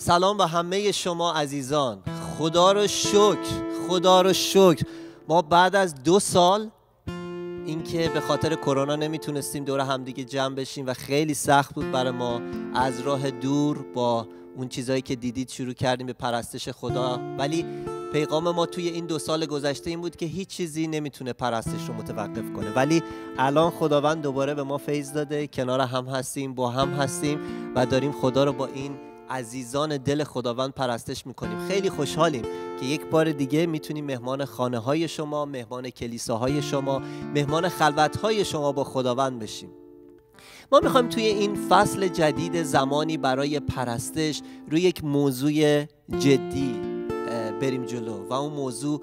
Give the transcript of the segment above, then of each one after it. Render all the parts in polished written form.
سلام به همه شما عزیزان. خدا رو شکر ما بعد از 2 سال اینکه به خاطر کرونا نمیتونستیم دور همدیگه جمع بشیم و خیلی سخت بود برای ما، از راه دور با اون چیزایی که دیدید شروع کردیم به پرستش خدا. ولی پیغام ما توی این 2 سال گذشته این بود که هیچ چیزی نمیتونه پرستش رو متوقف کنه، ولی الان خداوند دوباره به ما فیض داده، کنار هم هستیم، با هم هستیم و داریم خدا رو با این عزیزان دل خداوند پرستش میکنیم. خیلی خوشحالیم که یک بار دیگه میتونیم مهمان خانه های شما، مهمان کلیساهای شما، مهمان خلوت های شما با خداوند بشیم. ما میخوایم توی این فصل جدید زمانی برای پرستش روی یک موضوع جدی بریم جلو و اون موضوع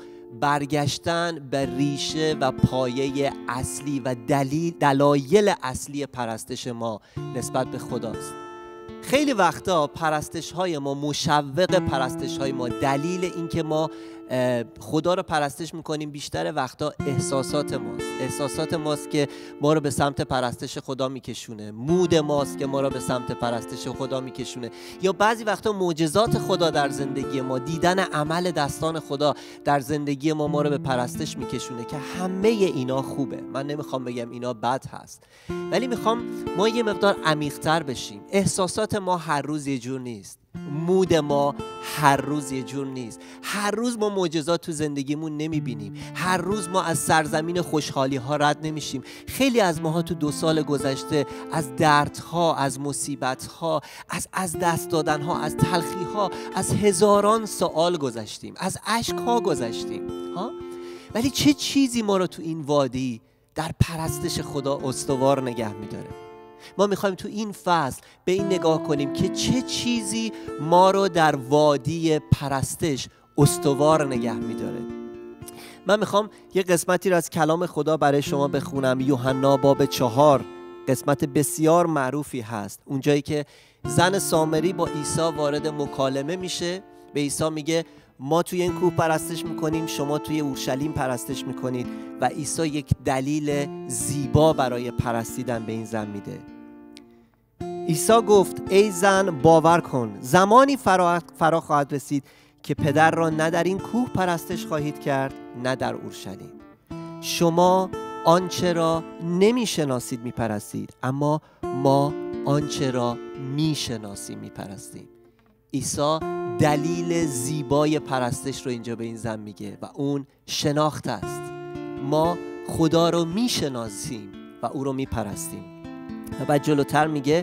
برگشتن به ریشه و پایه اصلی و دلایل اصلی پرستش ما نسبت به خداست. خیلی وقتا پرستش های ما، مشوق پرستش های ما، دلیل این که ما خدا رو پرستش میکنیم بیشتر وقتا احساسات ماست که ما رو به سمت پرستش خدا میکشونه، مود ماست که ما رو به سمت پرستش خدا میکشونه، یا بعضی وقتا معجزات خدا در زندگی ما، دیدن عمل دستان خدا در زندگی ما رو به پرستش میکشونه که همه اینا خوبه. من نمیخوام بگم اینا بد هست، ولی میخوام ما یه مقدار عمیق‌تر بشیم. احساسات ما هر روز یه جور نیست، مود ما هر روز یه جور نیست، هر روز ما معجزات تو زندگیمون نمیبینیم، هر روز ما از سرزمین خوشحالی ها رد نمیشیم. خیلی از ماها تو 2 سال گذشته از دردها، از مصیبتها، از دست دادنها، از تلخیها، از هزاران سوال گذشتیم، از اشکها گذشتیم ولی چه چیزی ما رو تو این وادی در پرستش خدا استوار نگه میداره؟ ما میخوایم تو این فصل به این نگاه کنیم که چه چیزی ما رو در وادی پرستش استوار نگه میداره. من میخوام یه قسمتی رو از کلام خدا برای شما بخونم. یوحنا باب 4 قسمت بسیار معروفی هست، اونجایی که زن سامری با عیسی وارد مکالمه میشه. به عیسی میگه ما توی این کوه پرستش میکنیم، شما توی اورشلیم پرستش میکنید، و عیسی یک دلیل زیبا برای پرستیدن به این زن میده. عیسی گفت ای زن باور کن، زمانی فرا خواهد رسید که پدر را نه در این کوه پرستش خواهید کرد نه در اورشلیم. شما آنچه را نمیشناسید میپرستید، اما ما آنچه را میشناسیم میپرستیم. عیسی دلیل زیبای پرستش رو اینجا به این زن میگه و اون شناخت است. ما خدا رو میشناسیم و او رو میپرستیم. و بعد جلوتر میگه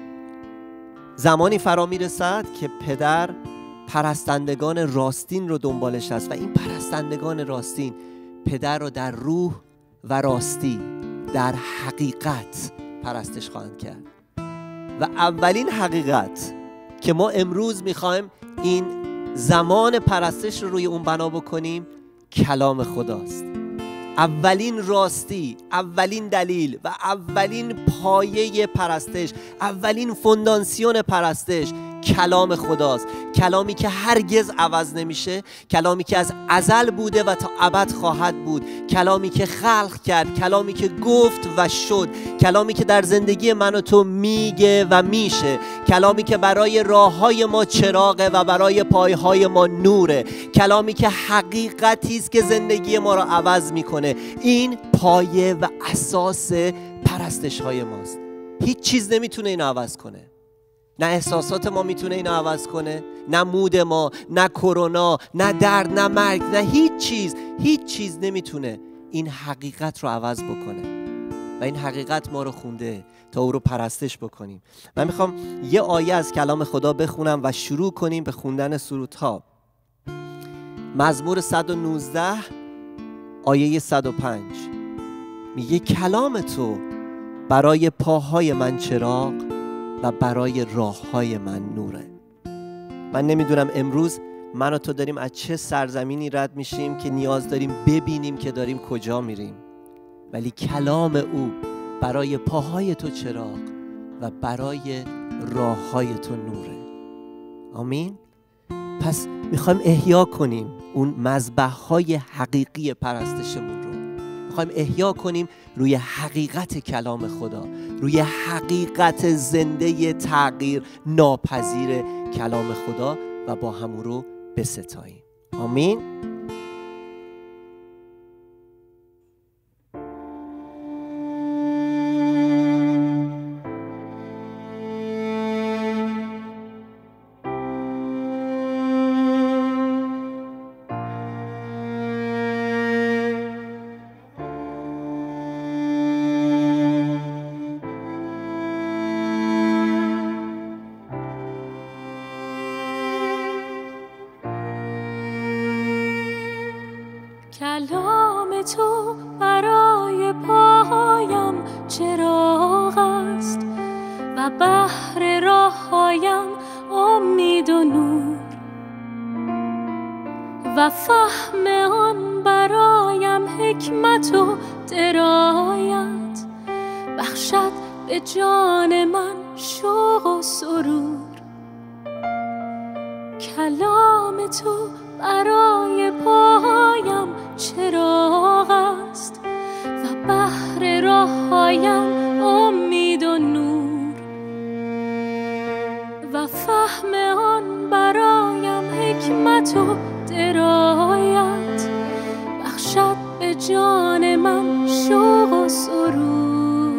زمانی فرا میرسد که پدر پرستندگان راستین رو دنبالش هست و این پرستندگان راستین پدر رو در روح و راستی، در حقیقت پرستش خواهند کرد. و اولین حقیقت که ما امروز میخوایم این زمان پرستش رو روی اون بنا بکنیم کلام خداست. اولین راستی، اولین دلیل و اولین پایه پرستش، اولین فونداسیون پرستش کلام خداست. کلامی که هرگز عوض نمیشه، کلامی که از ازل بوده و تا ابد خواهد بود، کلامی که خلق کرد، کلامی که گفت و شد، کلامی که در زندگی من و تو میگه و میشه، کلامی که برای راههای ما چراغه و برای پایهای ما نوره، کلامی که حقیقتی است که زندگی ما را عوض میکنه. این پایه و اساس پرستش های ماست. هیچ چیز نمیتونه اینو عوض کنه. نه احساسات ما میتونه اینو عوض کنه، نه مود ما، نه کرونا، نه درد، نه مرگ، نه هیچ چیز نمیتونه این حقیقت رو عوض بکنه. و این حقیقت ما رو خونده تا او رو پرستش بکنیم. من میخوام یه آیه از کلام خدا بخونم و شروع کنیم به خوندن سرودها. مزمور 119 آیه 105 میگه کلام تو برای پاهای من چراغ و برای راههای من نوره. من نمیدونم امروز من و تو داریم از چه سرزمینی رد میشیم که نیاز داریم ببینیم که داریم کجا میریم، ولی کلام او برای پاهای تو چراغ و برای راههای تو نوره. آمین. پس میخوایم احیا کنیم اون مذبح‌های حقیقی پرستشمون رو. میخوایم احیا کنیم روی حقیقت کلام خدا، روی حقیقت زنده تغییر ناپذیر کلام خدا و با هم رو بستاییم. آمین. کلام تو برای پایم چراغ است و بهر راهایم امید و نور، و فهم آن برایم حکمت و درایت، بخشد به جان من شوق و سرور. کلام تو برای پایم چراغ است و بهر راهایم امید و نور، و فهم آن برایم حکمت و درایت، بخشد به جان من شوق و سرور.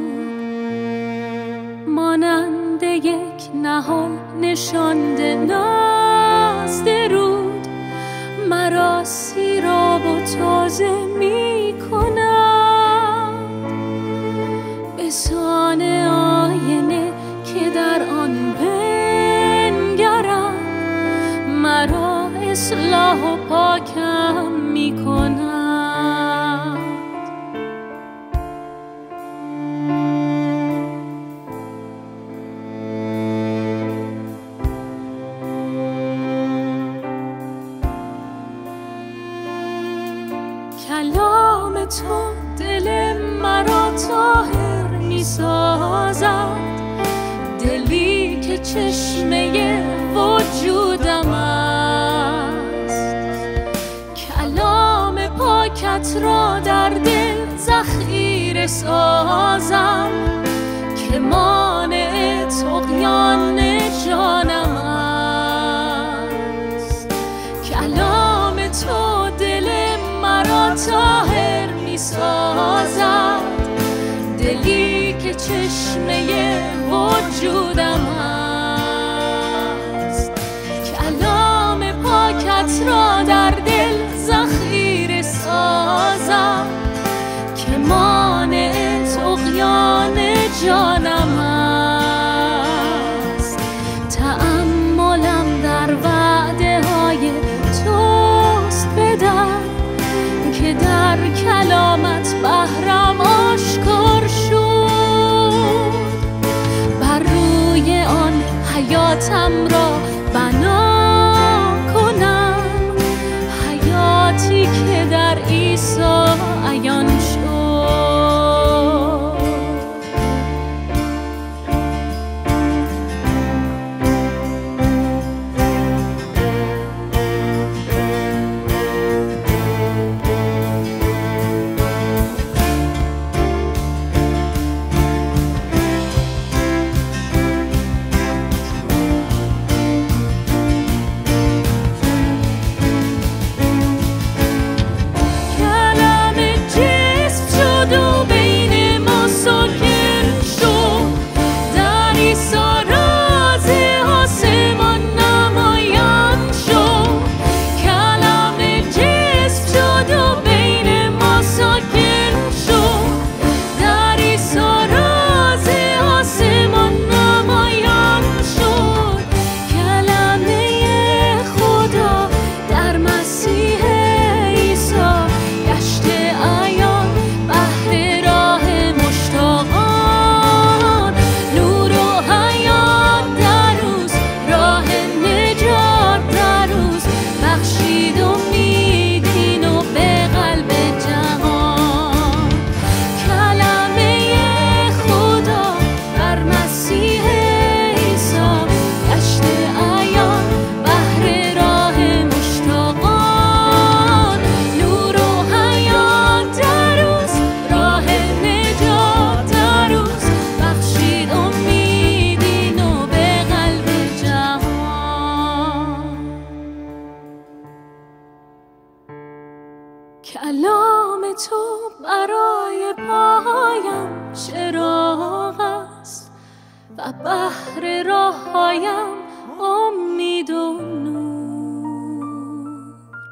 مانند یک نهال نشانده نزد رود، مرا سیراب و تازه می کند. به سان آینه که در آن بنگرم، مرا اصلاح و پاکم می کند. کلام تو دل مرا طاهر می سازد، دلی که چشمه وجودم است. کلام پاکت را در دل ذخیره سازم، که مانع طغیان جانم است. کلام تو دل مرا طاهر می سازد، دلی که چشمه وجودم است. کلام پاکت را در دل ذخیره سازم، که مانع طغیان جانم است. تأملم در وعده های توست بدن، که در کلامت بهرم آشکار شد. بر روی آن حیاتم را بنا کنم، حیاتی که در عیسی عیان شد. و بحر راهایم امید و نور.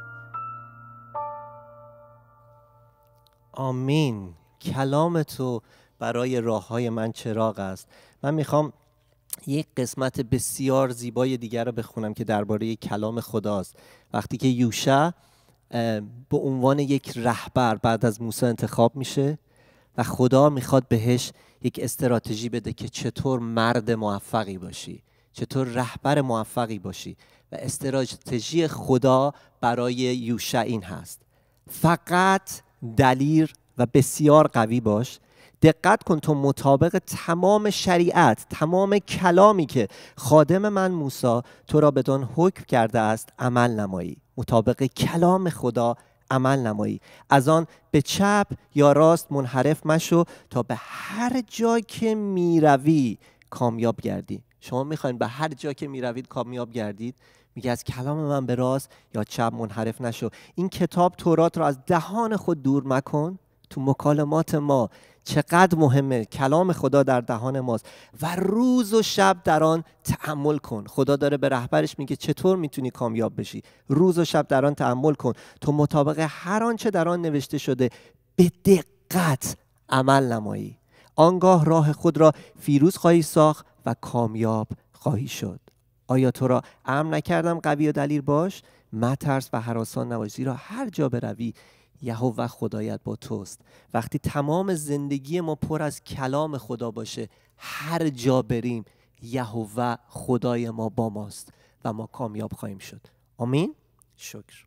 آمین. کلام تو برای راههای من چراغ است. من میخوام یک قسمت بسیار زیبای دیگر رو بخونم که درباره کلام خداست. وقتی که یوشع به عنوان یک رهبر بعد از موسی انتخاب میشه و خدا میخواد بهش یک استراتژی بده که چطور مرد موفقی باشی، چطور رهبر موفقی باشی. و استراتژی خدا برای یوشع این هست: فقط دلیر و بسیار قوی باش. دقت کن تو مطابق تمام شریعت، تمام کلامی که خادم من موسی تو را بدان حکم کرده است عمل نمایی. مطابق کلام خدا عمل نمایی. از آن به چپ یا راست منحرف مشو تا به هر جا که میروی کامیاب گردی. شما میخواین به هر جا که میروید کامیاب گردید؟ میگه از کلام من به راست یا چپ منحرف نشو. این کتاب تورات را از دهان خود دور مکن. تو مکالمات ما چقدر مهمه کلام خدا در دهان ماست و روز و شب در آن تأمل کن. خدا داره به رهبرش میگه چطور میتونی کامیاب بشی. روز و شب در آن تأمل کن تو مطابق هر آنچه در آن نوشته شده به دقت عمل نمایی. آنگاه راه خود را فیروز خواهی ساخت و کامیاب خواهی شد. آیا تو را امر نکردم قوی و دلیر باش؟ مترس و هراسان نباش، زیرا هر جا بروی یهوه خدایت با توست. وقتی تمام زندگی ما پر از کلام خدا باشه، هر جا بریم یهوه خدای ما با ماست و ما کامیاب خواهیم شد. آمین. شکر.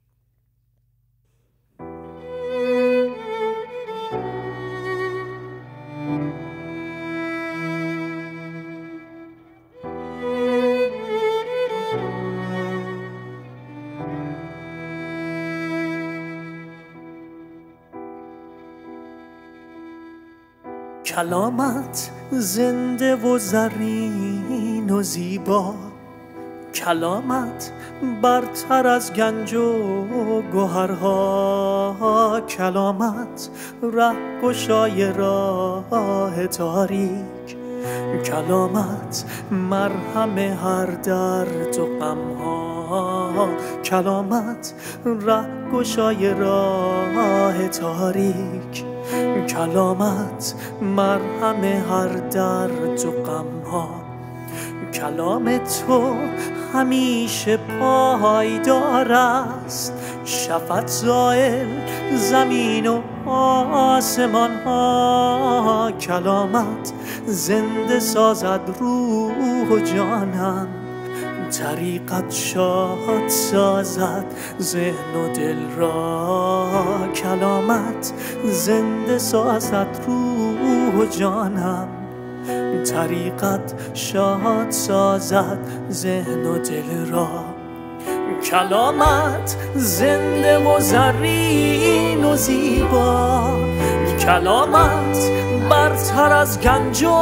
کلامت زنده و زرین و زیبا، کلامت برتر از گنج و گوهرها، کلامت رهگشای راه تاریک، کلامت مرهم هر درد و غمها، کلامت رهگشای راه تاریک، کلامت مرهم هر درد و غمها. کلام تو همیشه پایدار است، شفاعت زائل زمین و آسمان ها، کلامت زنده سازد روح و جانم، طریقت شاد سازد ذهن و دل را، کلامت زنده سازد روح و جانم، طریقت شاد سازد ذهن و دل را. کلامت زنده و زرین و زیبا، کلامت برتر از گنج و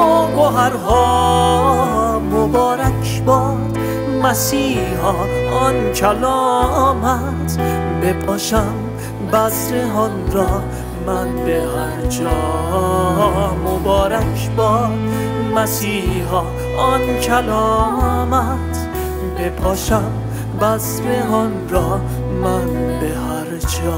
گوهرها. مبارک باد مسیحا آن کلامت، بپاشم بذرهان را من به هر جا. مبارک باد مسیحا آن کلامت، بپاشم بذرهان را من به هر جا.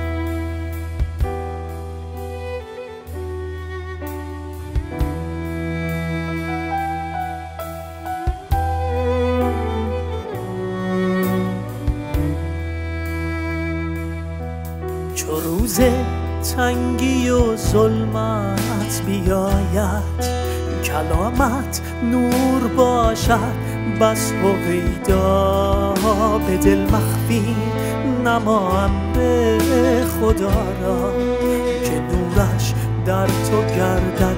چو روز تنگی و ظلمت بیاید، کلامت نور باشد بس هویدا. به دل مخفی نما امر خدا را، که نورش در تو گردد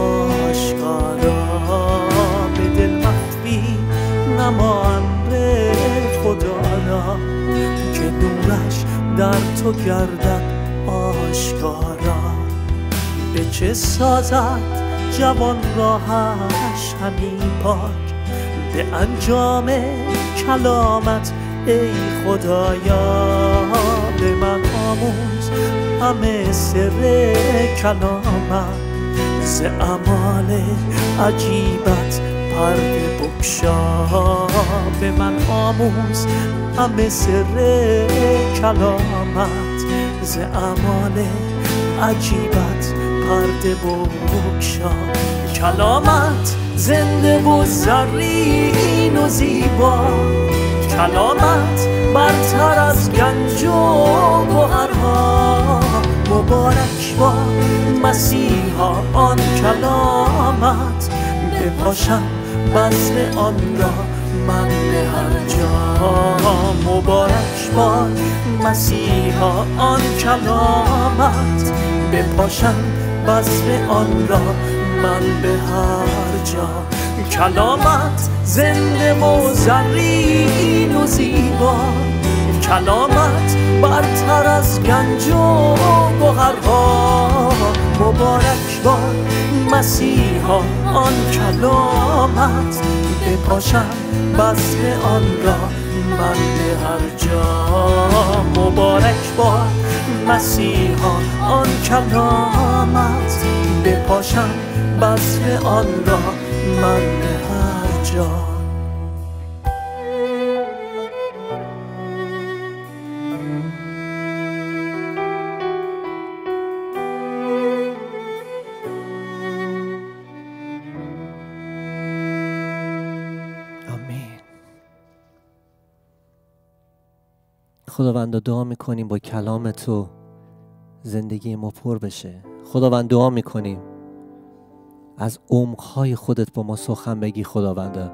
آشکارا. به دل مخفی نما امر خدا را، که نورش در تو گردد آشکارا. به چه سازد جوان راهش همی پاک، به انجام کلامت ای خدایا. به من آموز همه سر کلامت، ز اعمال عجیبت پرده بگشا. به من آموز همه سر کلامت، ز اعمال عجیبت پرده بگشا. کلامت زنده و زرین و زیبا، کلامت برتر از گنج و گوهرها. مبارک با مسیحا آن کلامت، بپاشم بزم آن را من به هر جا. مبارک با مسیحا آن کلامت، بپاشم بزم آن را من به هر جا. کلامت زنده و زرین و زیبا، کلامت برتر از گنج و گوهرها. مبارک باد مسیحا آن کلامت، بپاشم بزم آن را من به هر جا. مبارک باد مسیحا آن کلامت، بپاشم بزم آن را من به هر جا. خداوند دعا میکنیم با کلام تو زندگی ما پر بشه. خداوند دعا میکنیم از عمقهای خودت با ما سخن بگی خداوند،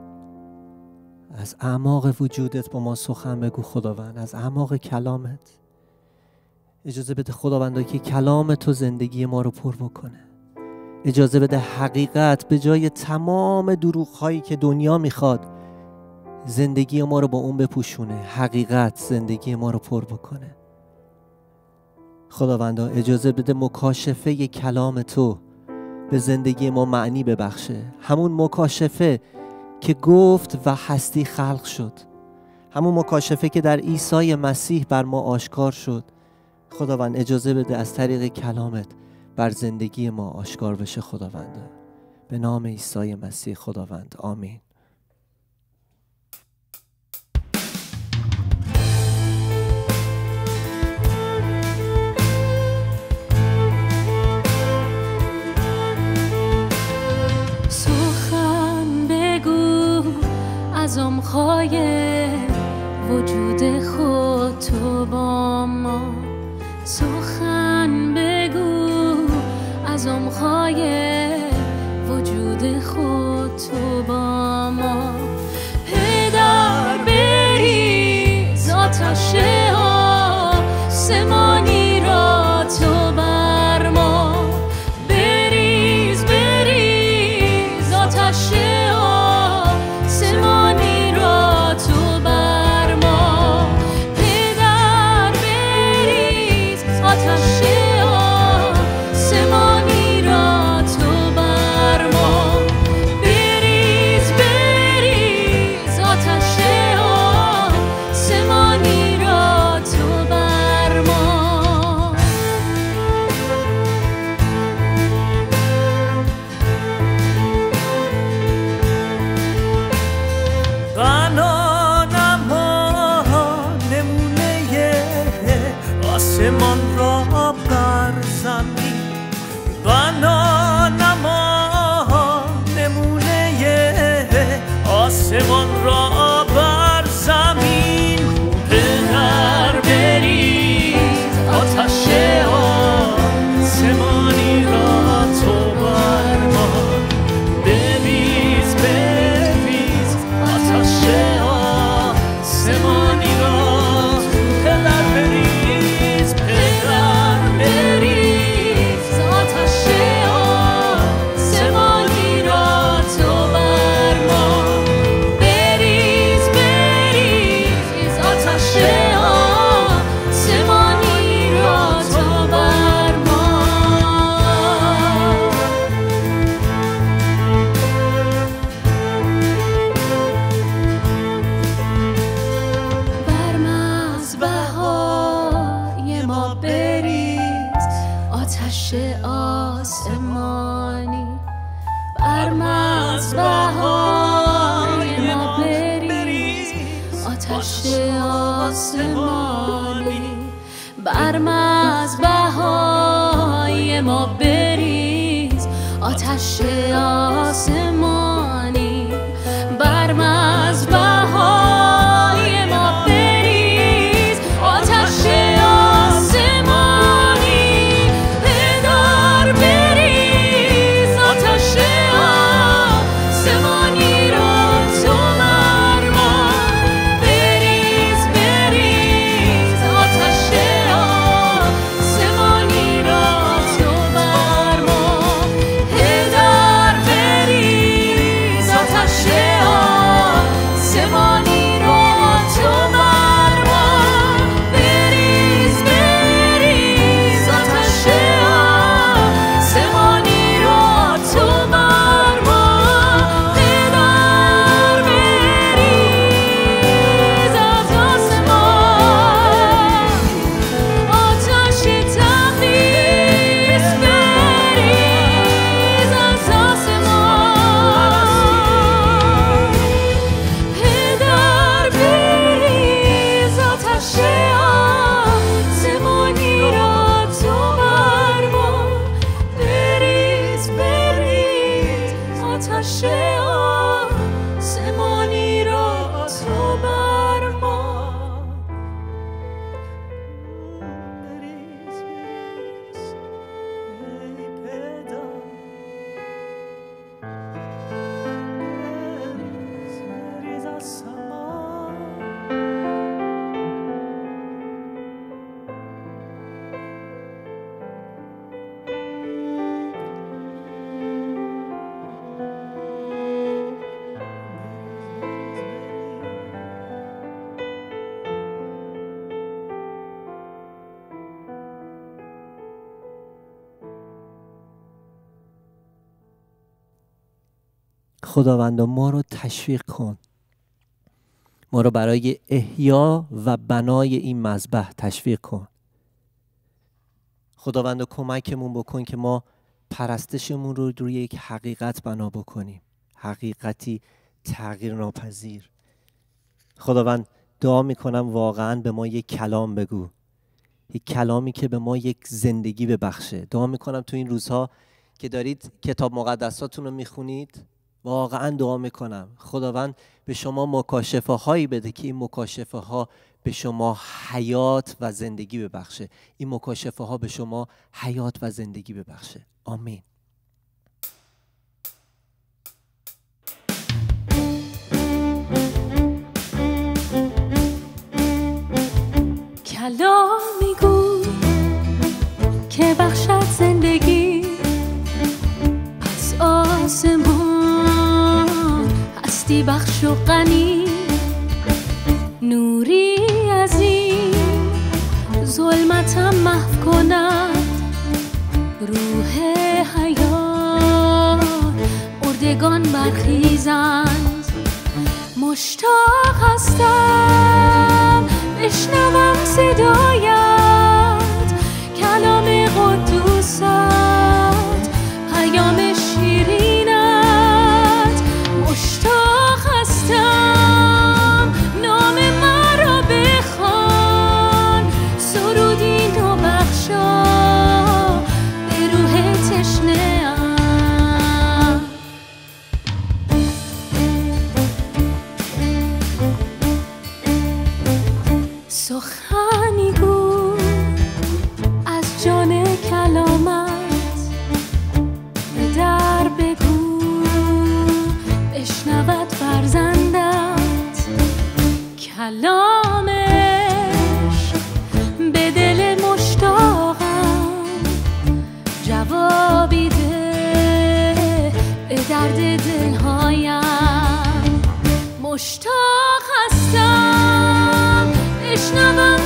از اعماق وجودت با ما سخن بگو خداوند، از اعماق کلامت. اجازه بده خداوند که کلام تو زندگی ما رو پر بکنه. اجازه بده حقیقت به جای تمام دروغ‌هایی که دنیا میخواد زندگی ما رو با اون بپوشونه، حقیقت زندگی ما رو پر بکنه. خداوندا اجازه بده مکاشفه کلام تو به زندگی ما معنی ببخشه. همون مکاشفه که گفت و هستی خلق شد، همون مکاشفه که در عیسی مسیح بر ما آشکار شد. خداوند اجازه بده از طریق کلامت بر زندگی ما آشکار بشه خداوند. به نام عیسی مسیح خداوند، آمین. از عمق‌های وجود خود تو با ما سخن بگو، از عمق‌های وجود خود تو با ما. پدر بریز آتش آسمانی را تو بر ما، بریز بریز آتش آسمان را بر زمین. پدر بریز آتش آسمانی را تو بر ما، بریز بریز آتش آسمانی را. پدر بریز پدر آسمانی بر مذبح‌های ما بریز آتش آسمانی بر مذبح‌های ما بریز آتش آسمانی پدر بریز آتش آسمانی را تو بر ما بریز بریز آتش آسمانی را تو بر ما پدر بریز آتش آسمانی را تو بر ما بریز بریز آتش آسمانی را تو بر ما پدر بریز از آسمان آتش تقدیس بریز از آسمان پدر بریز آتش آسمانی را تو بر ما بریز بریز آتش آسمانی را تو بر ما بریز بریز ای پدر بریز بریز آسمان خداوندا ما رو تشویق کن، ما رو برای احیا و بنای این مذبح تشویق کن. خداوندا کمکمون بکن که ما پرستشمون رو روی یک حقیقت بنا بکنیم، حقیقتی تغییر ناپذیر. خداوند دعا میکنم واقعا به ما یک کلام بگو، یک کلامی که به ما یک زندگی ببخشه. دعا میکنم تو این روزها که دارید کتاب مقدساتون رو میخونید، واقعا دعا میکنم خداوند به شما مکاشفه هایی بده که این مکاشفه ها به شما حیات و زندگی ببخشه. این مکاشفه ها به شما حیات و زندگی ببخشه. آمین. کلام میگو که بخشد زندگی از آسمان هستی بخش و غنی نوری از این ظلمتم محو کند روح حیات مردگان برخیزند مشتاق هستم بشنوم صدایت کلام قدوست پیام شیرینت مشتاق هستم نام مرا بخوان سرودی نو بخشا به روح تشنه‌ام سخنی گو از جان کلامت به در بگو بشنود فرزندت کلامش به دل مشتاقم جوابی ده به درد دلهایم مشتاق هستم بشنوم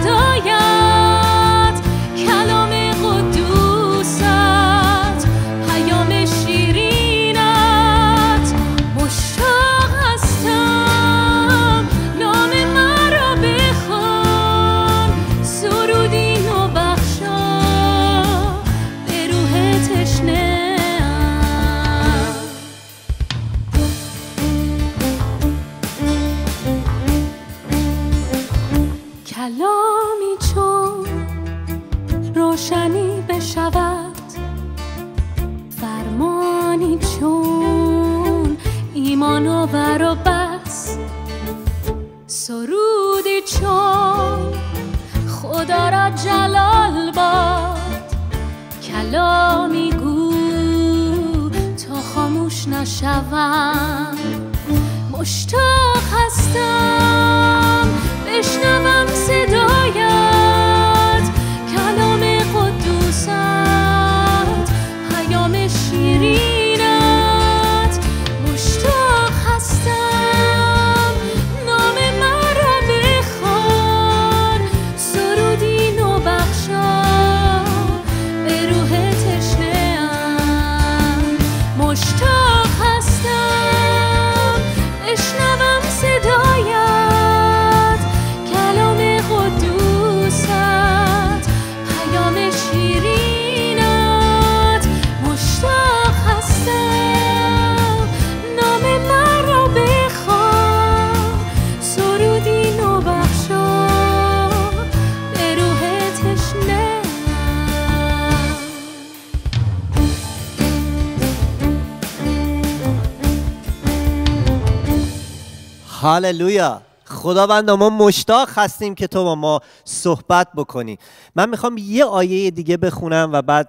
صدایت کلام قدوست پیام شیرینت مشتاق هستم نام مرا بخوان سرودی نو بخشا به روح تشنه‌ام نوبر و بس سرودی چون خدا را جلال باد، کلامی گو تا خاموش نشوم. مشتاق هستم بشنوم صدایت، کلام قدوست، پیام شیرینت. مشتاق هستم نام مرا بخوان، سرودی نو بخشا به روح تشنه‌ام. مشتاق هستم بشنوم صدایت، کلام قدوست، پیام شیرینت. مشتاق هستم نام مرا بخوان، سرودی نو بخشا به روح تشنه‌ام. هاللویا. خداوندا ما مشتاق هستیم که تو با ما صحبت بکنی. من میخوام یه آیه دیگه بخونم و بعد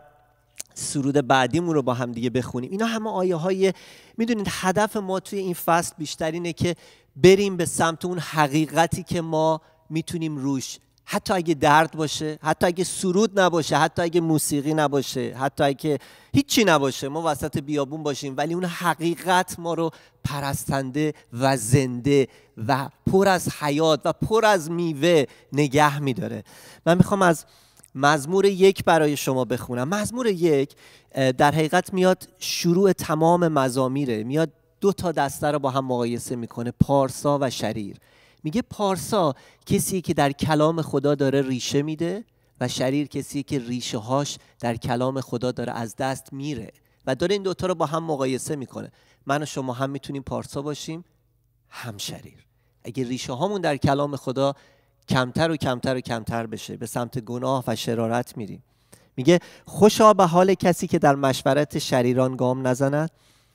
سرود بعدیمون رو با هم دیگه بخونیم. اینا همه آیه های، میدونید هدف ما توی این فصل بیشتر اینه که بریم به سمت اون حقیقتی که ما میتونیم روش، حتی اگه درد باشه، حتی اگه سرود نباشه، حتی اگه موسیقی نباشه، حتی اگه هیچی نباشه، ما وسط بیابون باشیم ولی اون حقیقت ما رو پرستنده و زنده و پر از حیات و پر از میوه نگه میداره. من میخوام از مزمور 1 برای شما بخونم. مزمور 1 در حقیقت میاد شروع تمام مزامیره، میاد 2 تا دسته رو با هم مقایسه میکنه، پارسا و شریر. میگه پارسا کسی که در کلام خدا داره ریشه میده و شریر کسی که ریشه هاش در کلام خدا داره از دست میره و داره این 2 تا رو با هم مقایسه میکنه. من و شما هم میتونیم پارسا باشیم هم شریر. اگه ریشه هامون در کلام خدا کمتر و کمتر و کمتر بشه، به سمت گناه و شرارت میریم. میگه خوشا به حال کسی که در مشورت شریران گام نزند،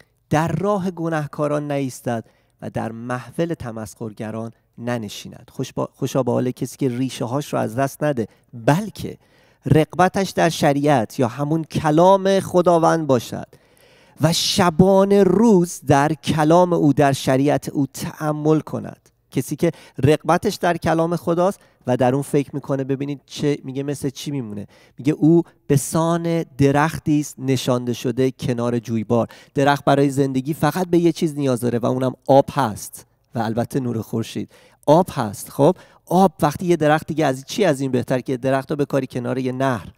در راه گناهکاران نایستد و در محفل تمسخرگران ننشیند. خوشا به حال کسی که ریشه هاش رو از دست نده، بلکه رغبتش در شریعت یا همون کلام خداوند باشد و شبانه روز در کلام او، در شریعت او تأمل کند. کسی که رغبتش در کلام خداست و در اون فکر میکنه، ببینید چه میگه، مثل چی میمونه؟ میگه او به سان درختی است نشانده شده کنار جویبار. درخت برای زندگی فقط به یه چیز نیاز داره و اونم آب هست و البته نور خورشید. آب هست. خب آب، وقتی یه درخت دیگه از چی از این بهتر که درخت رو بکاری کنار یه نهر.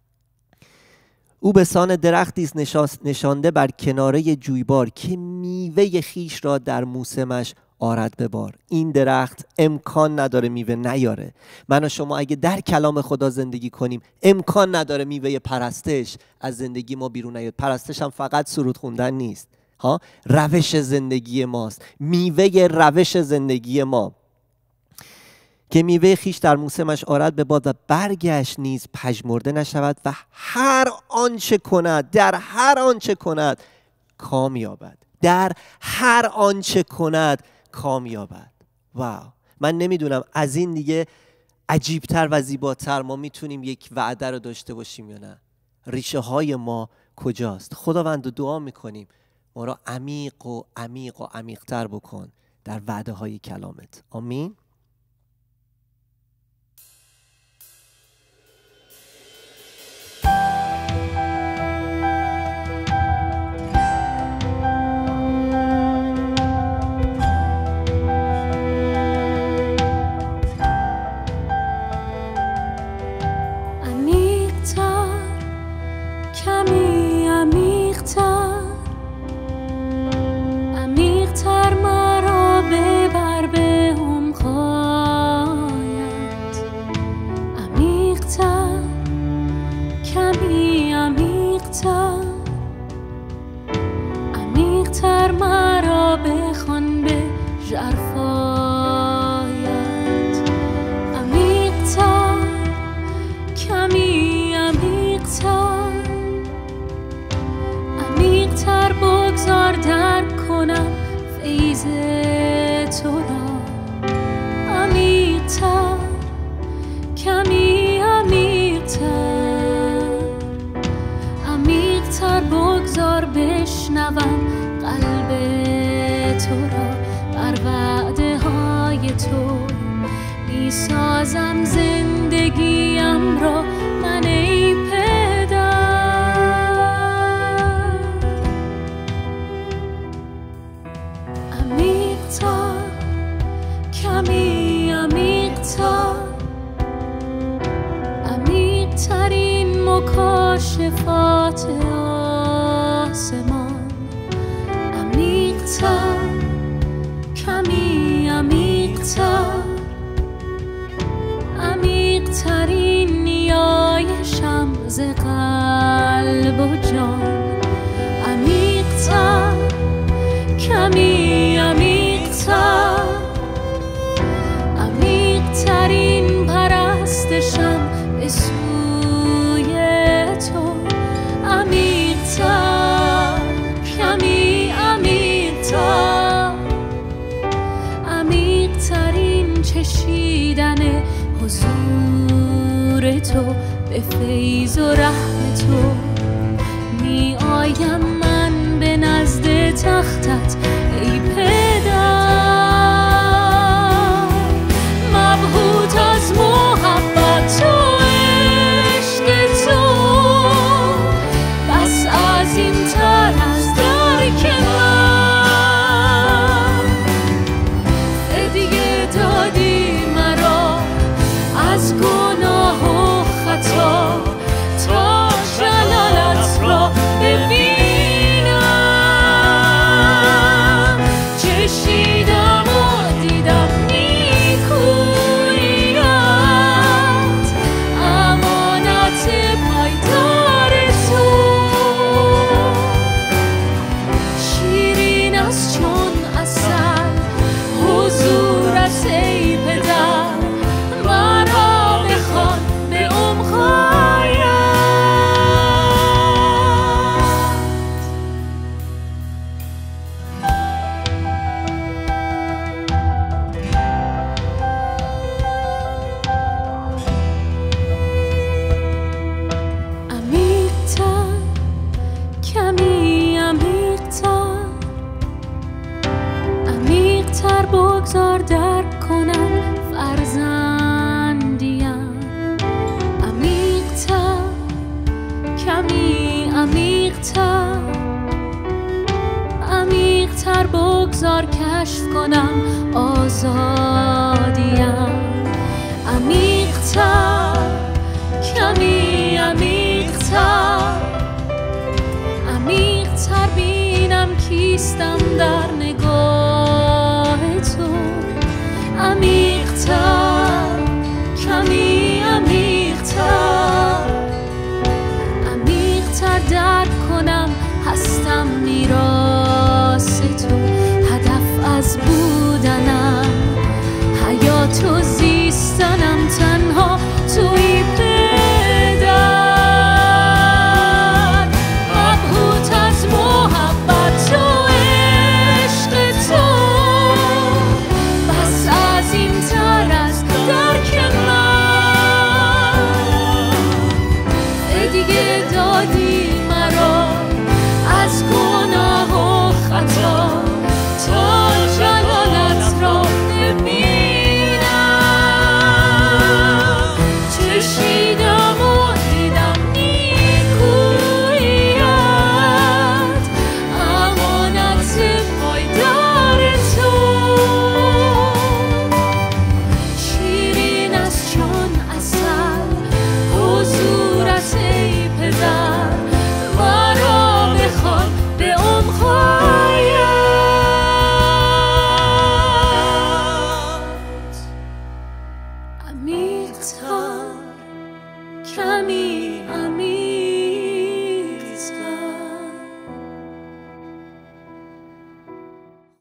او به سان درختی است نشانده بر کناره جویبار که میوه خیش را در موسمش آرد به بار. این درخت امکان نداره میوه نیاره. من و شما اگه در کلام خدا زندگی کنیم امکان نداره میوه پرستش از زندگی ما بیرون نیاد. پرستش هم فقط سرود خوندن نیست، روش زندگی ماست، میوه روش زندگی ما. که میوه خیش در موسمش آرد به باد و برگش نیز پژمرده نشود و هر آنچه کند، در هر آنچه کند کامیابد. در هر آنچه کند کامیابد. واو، من نمیدونم از این دیگه عجیبتر و زیباتر ما میتونیم یک وعده رو داشته باشیم یا نه؟ ریشه های ما کجاست؟ خداوند رو دعا میکنیم ما را عمیق و عمیق و عمیق‌تر بکن در وعده های کلامت. آمین. عمیق‌تر مرا ببر به عمق‌ها تو را عمیق‌تر، کمی عمیق‌تر، عمیق‌تر بگذار بشنوم قلب تو را. بر وعده های تو میسازم زندگیم را من ای پدر. عمیق‌تر، کمی عمیق‌تر، عمیق‌ترین مکاشفات آسمان. عمیق‌تر، کمی عمیق‌تر، عمیق‌ترین نیایشم ز قلب و جان. عمیق‌تر، کمی عمیق‌تر، عمیق‌ترین پرستشم به سوی تو. عمیق‌تر، کمی عمیق‌تر، عمیق‌ترین چشیدن حضور تو. به فیض و رحم تو می آیم من به نزد تختت ای پدر. مبهوت از محبت و عشق تو، بس عظیم‌تر از درک من. فدیه دادی مرا از گناه و خطا تا جلالت را ببینم. چشیدم و دیدم نیکوییت، امانت پایدار تو. شیرین از چون عسل حضورت ای پدر، مرا بخوان به عمق‌هایت. عمیق‌تر، کمی عمیق‌تر، عمیق‌تر بگذار درک کنم فرزندیم. عمیق‌تر، کمی عمیق‌تر، عمیق‌تر بگذار کشف کنم آزادیم. عمیق‌تر، کمی عمیق‌تر، عمیق‌تر بینم کیستم در نگاه تو. عمیق‌تر، کمی عمیق‌تر، عمیق‌تر درک کنم هستم میراث تو. هدف از بودنم حیات و زیستنم تنها توی پدر. مبهوت از محبت و عشق تو، بس عظیم‌تر از درک من. فدیه دادی مرا از گناه و خطا تا جلالت را ببینم. چشیدم و دیدم نیکوییت، امانت پایدار تو. شیرین از چون عسل حضورت ای پدر، مرا بخوان به عمق‌هایت. عمیق‌تر، کمی